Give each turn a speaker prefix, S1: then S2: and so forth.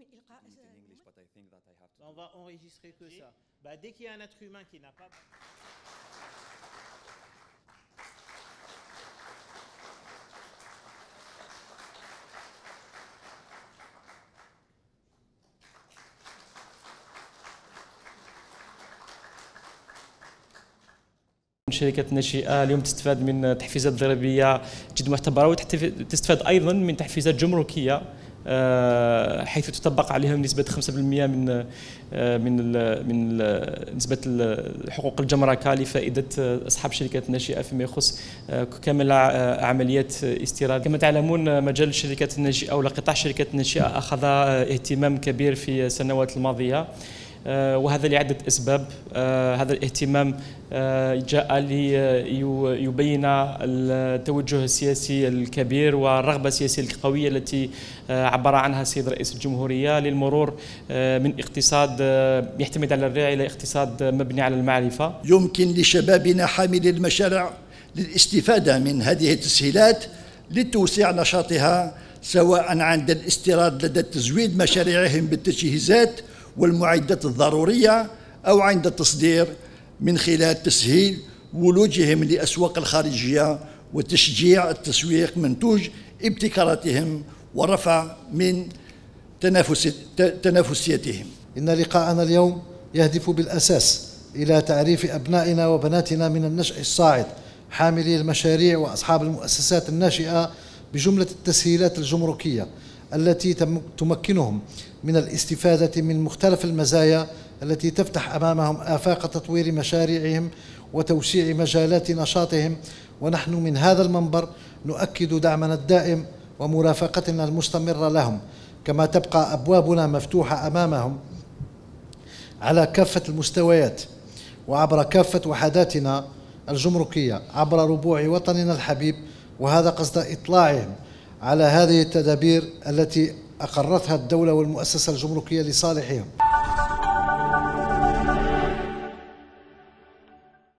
S1: On va enregistrer que ça. Bah, dès qu'il y a un être humain qui n'a pas...
S2: شركات الناشئة اليوم تستفاد من تحفيزات ضريبية جد معتبرة، وتستفاد أيضا من تحفيزات جمركية حيث تطبق عليهم نسبة 5% من نسبة حقوق الجمركة لفائدة أصحاب الشركات الناشئة فيما يخص كامل عمليات استيراد. كما تعلمون مجال الشركات الناشئة أو قطاع الشركات الناشئة أخذ اهتمام كبير في السنوات الماضية، وهذا لعدة أسباب. هذا الاهتمام جاء ليبين التوجه السياسي الكبير والرغبة السياسية القوية التي عبر عنها السيد رئيس الجمهورية للمرور من اقتصاد يعتمد على الرعي إلى اقتصاد مبني على المعرفة.
S3: يمكن لشبابنا حاملي المشاريع للاستفادة من هذه التسهيلات لتوسيع نشاطها، سواء عند الاستيراد لدى تزويد مشاريعهم بالتجهيزات والمعدات الضرورية، أو عند التصدير من خلال تسهيل ولوجهم للأسواق الخارجية وتشجيع التسويق منتوج ابتكاراتهم ورفع من تنافسيتهم.
S4: إن لقاءنا اليوم يهدف بالأساس إلى تعريف أبنائنا وبناتنا من النشء الصاعد حاملي المشاريع وأصحاب المؤسسات الناشئة بجملة التسهيلات الجمركية التي تمكنهم من الاستفادة من مختلف المزايا التي تفتح أمامهم آفاق تطوير مشاريعهم وتوسيع مجالات نشاطهم. ونحن من هذا المنبر نؤكد دعمنا الدائم ومرافقتنا المستمرة لهم، كما تبقى أبوابنا مفتوحة أمامهم على كافة المستويات وعبر كافة وحداتنا الجمركية عبر ربوع وطننا الحبيب، وهذا قصد إطلاعهم على هذه التدابير التي أقرتها الدولة والمؤسسة الجمركية لصالحهم.